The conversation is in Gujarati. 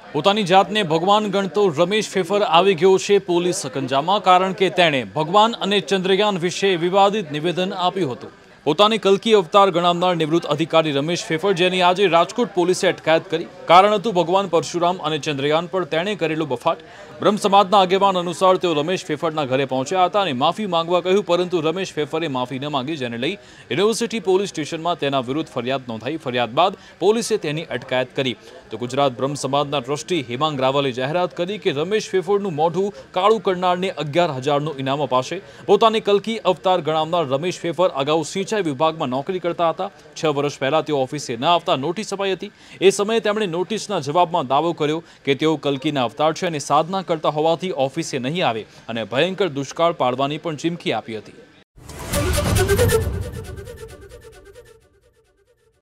પોતાની જાતને ભગવાન ગણતો રમેશ ફેફર આવી ગયો છે પોલીસ સકંજામાં, કારણ કે તેણે ભગવાન અને ચંદ્રયાન વિશે વિવાદિત નિવેદન આપ્યું હતું। પોતાની કલ્કી અવતાર ગણાવનાર નિવૃત્ત અધિકારી રમેશ ફેફર, જેની આજે રાજકોટ પોલીસે અટકાયત કરી, કારણ હતું ભગવાન પરશુરામ અને ચંદ્રયાન પર તેણે કરેલો બફાટ। બ્રહ્મ સમાજના આગેવાન અનુસાર તેઓ રમેશ ફેફરના ઘરે પહોંચ્યા હતા અને માફી માંગવા કહ્યું, પરંતુ રમેશ ફેફરે માફી ન માંગી, જેને લઈ યુનિવર્સિટી પોલીસ સ્ટેશનમાં તેના વિરુદ્ધ ફરિયાદ નોંધાઈ। ફરિયાદ બાદ પોલીસે તેની અટકાયત કરી। તો ગુજરાત બ્રહ્મ સમાજના ટ્રસ્ટી હેમાંગ રાવલે જાહેરાત કરી કે રમેશ ફેફરનું મોઢું કાળું કરનારને 11,000નું ઇનામ અપાશે। પોતાની કલ્કી અવતાર ગણાવનાર રમેશ ફેફર અગાઉ સિંચાઈ વિભાગમાં નોકરી કરતા હતા। 6 વર્ષ પહેલા તેઓ ઓફિસે ન આવતા નોટિસ અપાઈ હતી। એ સમયે તેમણે નોટિસના જવાબમાં દાવો કર્યો કે તેઓ કલ્કીના અવતાર છે અને સાધના કરતા હોવાથી ઓફિસે નહીં આવે અને ભયંકર દુષ્કાળ પાડવાની પણ ચીમકી આપી હતી।